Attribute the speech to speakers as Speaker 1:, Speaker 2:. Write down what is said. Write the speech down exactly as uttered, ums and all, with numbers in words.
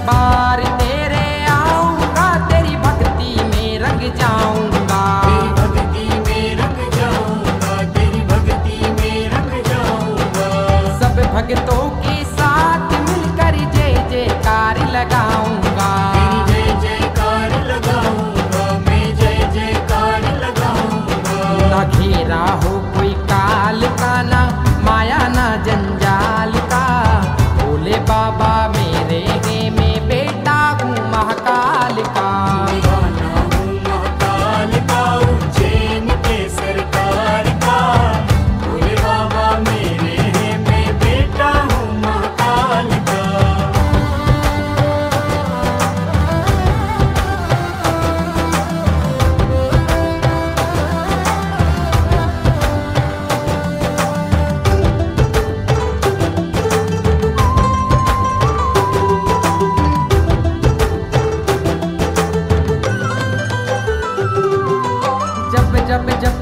Speaker 1: दरबार तेरे आऊंगा, तेरी भक्ति में रंग जाऊंगा।
Speaker 2: तेरी भक्ति में रंग जाऊंगा, तेरी भक्ति में रंग जाऊंगा।
Speaker 1: सब भक्तों के साथ मिलकर जय जयकार लगाऊंगा।
Speaker 2: तेरी जय जयकार लगाऊंगा, मैं जय जयकार लगाऊंगा।
Speaker 1: ना घेरा हो कोई काल का, ना माया ना जंजाल का। भोले बाबा मेरे हैं, मैं बेटा हूँ महाकाल का।
Speaker 2: दीवाना हूँ महाकाल का, उज्जैन के सरकार का। भोले बाबा मेरे हैं, मैं बेटा हूँ महाकाल का।
Speaker 1: जब जब जब